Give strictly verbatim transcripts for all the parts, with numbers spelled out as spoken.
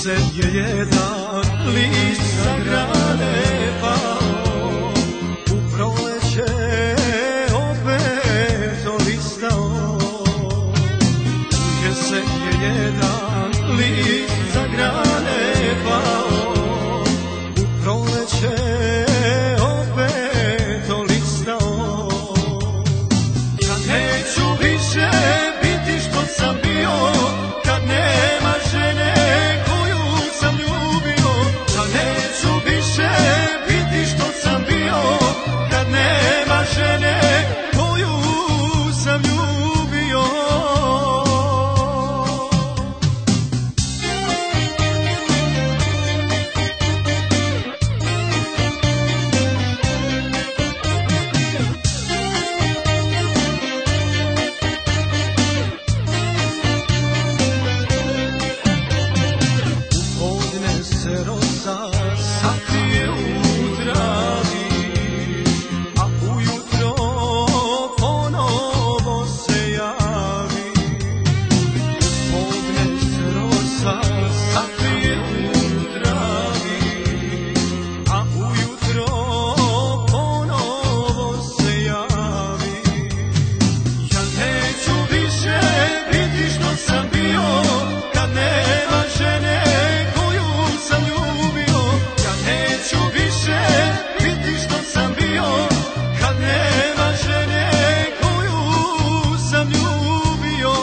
se je jedan list sa grane pao, u proleće opet olistao. Se je jedan list sa grane pao, u proleće opet olistao. Ja neću više biti što sam bio, kad nema žene koju sam ljubio. Ja neću više biti što sam bio, kad nema žene koju sam ljubio. Rosa sakrije u travi, a ujutro ponovo se javi. Podne se rosa sakrije u travi, a ujutro ponovo se javi. Ja neću više biti što sam bio, kad nema žene sam ljubio. Ja neću više biti što sam bio, kad nema žene koju sam ljubio.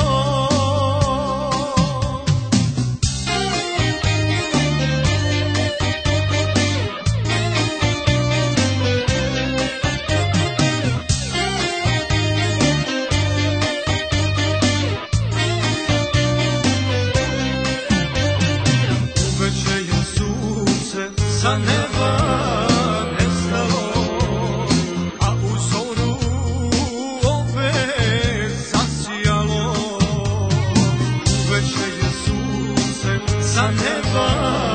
Sa neba nestalo, a u zoru opet zasijalo. Uveče je sunce sa neba